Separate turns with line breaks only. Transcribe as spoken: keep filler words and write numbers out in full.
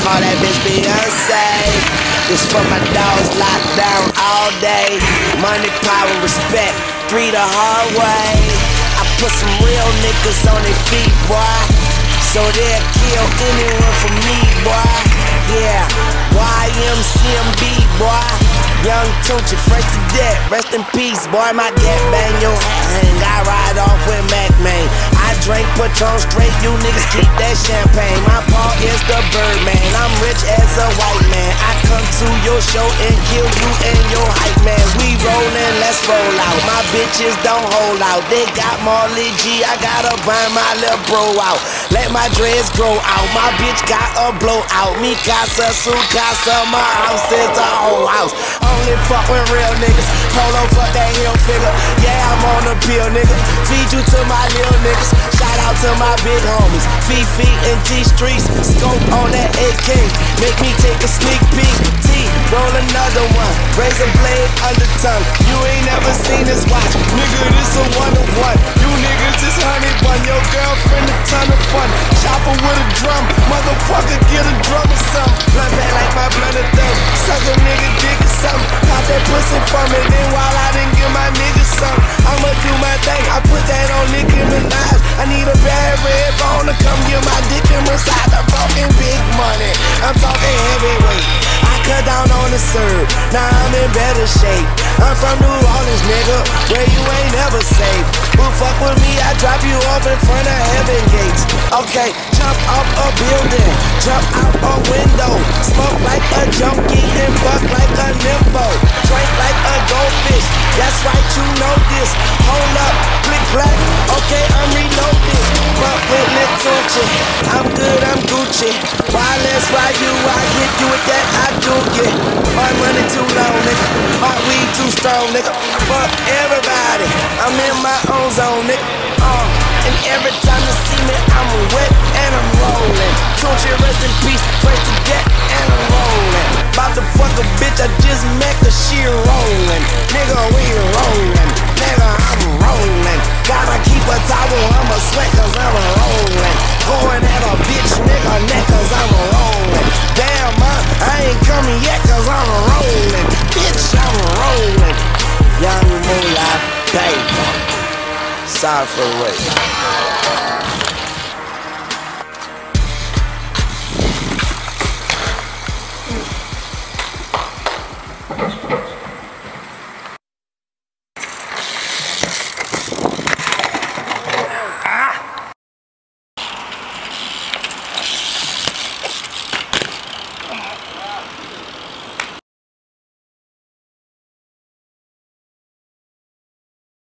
call that bitch Beyonce. This for my dogs locked down all day. Money, power, respect, three the hard way. I put some real niggas on their feet, boy, so they'll kill anyone for me, boy. Yeah, Y M C M B, boy. Young Tunechi, fresh to death, rest in peace, boy. My gat bang your hang, I ride off with Mac, man. I drink Patron straight, you niggas keep that champagne. My paw is the Birdman, I'm rich as a white man. I come to your show and kill you and your hype man. We rollin', let's roll out. My bitches don't hold out. They got Marley G, I gotta burn my little bro out. Let my dreads grow out. My bitch got a blowout. Mi casa, su casa, my house is a whole house. Only fuck with real niggas. Polo, fuck that hill figure. Yeah, I'm on the pill, nigga. Feed you to my little niggas. Shout out to my big homies, Fifi and T Streets. Scope on that A K, make me take a sneak peek. T, roll another one, razor blade under tongue. You ain't never seen this watch, nigga, this a one of one. You niggas is honey bun, your girlfriend a ton of fun. Chopper with a drum, motherfucker get a drum or something. Blunt back like my blunt of thumb, suck a nigga dick or something. Pop that pussy for me, then while I didn't give my niggas some, I'ma do my thing, I put that on Nicki Minaj. I need a bad red bone to come get my dick in inside the fucking big money. I'm talking heavyweight, I cut down on the serve, now I'm in better shape. I'm from New Orleans, nigga, where you ain't never safe. Who fuck with me, I drop you off in front of heaven gates. Okay, jump off a building, jump out a window, smoke like a junkie and fuck like a nympho. Drink like a goldfish, that's right, you know this. Hold up, click black, okay, I'm reloaded. Fuck with Lil Tunechi, I'm good, I'm Gucci. Wireless ride you, I hit you with that, I do get. My money too long, nigga, my weed too strong, nigga. Fuck everybody, I'm in my own zone, nigga. Uh, and every time you see me, I'm wet and I'm rolling. Tunechi, rest in peace, fresh to death, and I'm rolling. About to fuck a bitch I just met, cause she rolling. Nigga, we rolling. Nigga, I'm rolling. Gotta keep a towel, I'ma sweat cause I'm rolling. Going at a bitch nigga neck cause I'm rolling. Damn, man, I ain't coming yet cause I'm rolling. Bitch, I'm rolling. Young Moolah, baby. Sorry for the wait.